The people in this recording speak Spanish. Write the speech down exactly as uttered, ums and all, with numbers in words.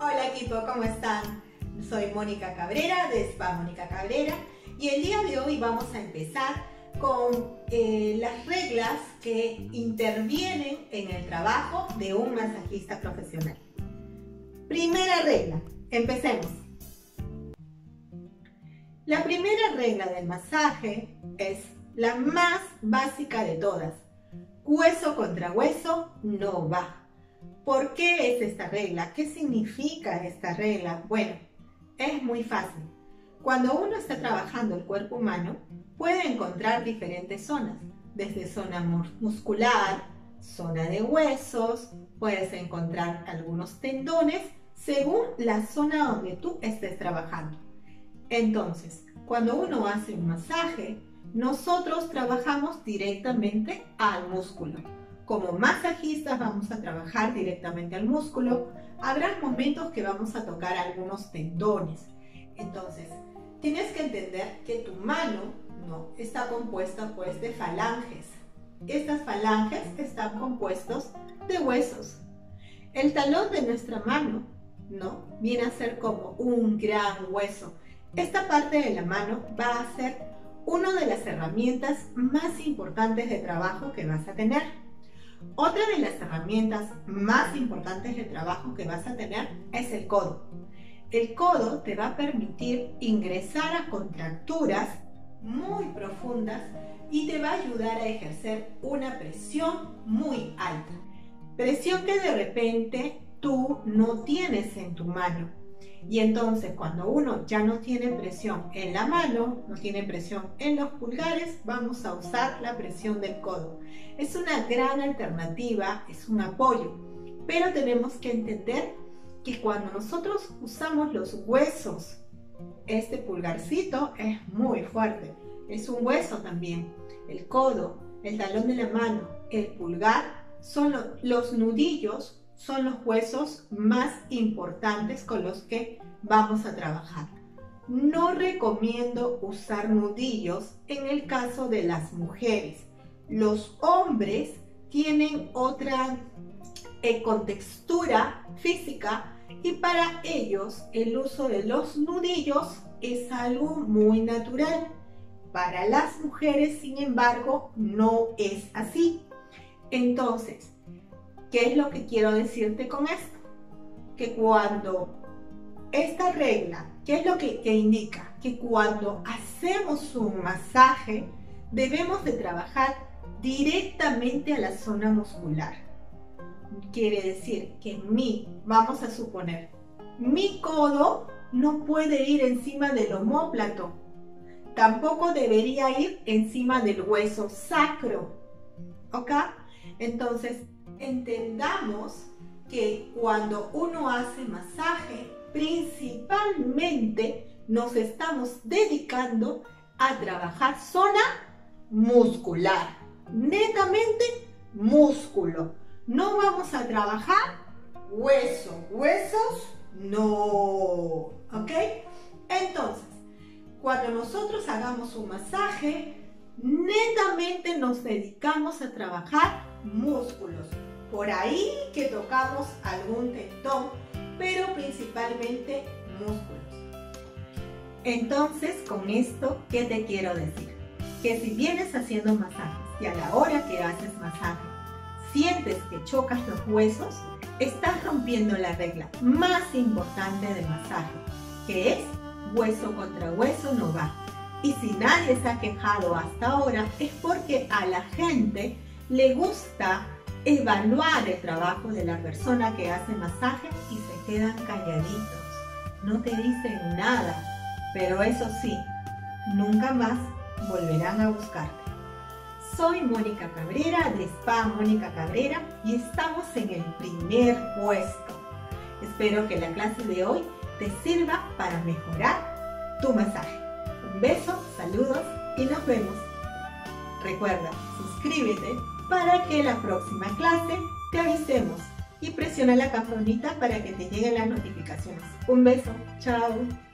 Hola equipo, ¿cómo están? Soy Mónica Cabrera de Spa Mónica Cabrera y el día de hoy vamos a empezar con eh, las reglas que intervienen en el trabajo de un masajista profesional. Primera regla, empecemos. La primera regla del masaje es la más básica de todas. Hueso contra hueso no va. ¿Por qué es esta regla? ¿Qué significa esta regla? Bueno, es muy fácil. Cuando uno está trabajando el cuerpo humano, puede encontrar diferentes zonas, desde zona muscular, zona de huesos, puedes encontrar algunos tendones, según la zona donde tú estés trabajando. Entonces, cuando uno hace un masaje, nosotros trabajamos directamente al músculo. Como masajistas vamos a trabajar directamente al músculo. Habrá momentos que vamos a tocar algunos tendones. Entonces, tienes que entender que tu mano no está compuesta pues de falanges. Estas falanges están compuestos de huesos. El talón de nuestra mano, ¿no?, viene a ser como un gran hueso. Esta parte de la mano va a ser una de las herramientas más importantes de trabajo que vas a tener. Otra de las herramientas más importantes de trabajo que vas a tener es el codo. El codo te va a permitir ingresar a contracturas muy profundas y te va a ayudar a ejercer una presión muy alta. Presión que de repente tú no tienes en tu mano. Y entonces cuando uno ya no tiene presión en la mano, no tiene presión en los pulgares, vamos a usar la presión del codo. Es una gran alternativa, es un apoyo, pero tenemos que entender que cuando nosotros usamos los huesos, este pulgarcito es muy fuerte, es un hueso también. El codo, el talón de la mano, el pulgar, son los nudillos, son los huesos más importantes con los que vamos a trabajar. No recomiendo usar nudillos en el caso de las mujeres. Los hombres tienen otra eh, contextura física y para ellos el uso de los nudillos es algo muy natural. Para las mujeres, sin embargo, no es así. Entonces, ¿qué es lo que quiero decirte con esto? Que cuando esta regla, ¿qué es lo que, que indica? Que cuando hacemos un masaje debemos de trabajar directamente a la zona muscular. Quiere decir que mi, vamos a suponer, mi codo no puede ir encima del omóplato, tampoco debería ir encima del hueso sacro, ¿ok? Entonces, entendamos que cuando uno hace masaje, principalmente nos estamos dedicando a trabajar zona muscular, netamente músculo. No vamos a trabajar hueso, huesos, no, ¿ok? Entonces, cuando nosotros hagamos un masaje, netamente nos dedicamos a trabajar músculos. Por ahí que tocamos algún tendón, pero principalmente músculos. Entonces, con esto, ¿qué te quiero decir? Que si vienes haciendo masajes y a la hora que haces masaje sientes que chocas los huesos, estás rompiendo la regla más importante del masaje, que es hueso contra hueso no va. Y si nadie se ha quejado hasta ahora, es porque a la gente le gusta evaluar el trabajo de la persona que hace masaje y se quedan calladitos. No te dicen nada, pero eso sí, nunca más volverán a buscarte. Soy Mónica Cabrera de Spa Mónica Cabrera y estamos en el primer puesto. Espero que la clase de hoy te sirva para mejorar tu masaje. Un beso, saludos y nos vemos. Recuerda, suscríbete para que la próxima clase te avisemos y presiona la campanita para que te lleguen las notificaciones. Un beso, chao.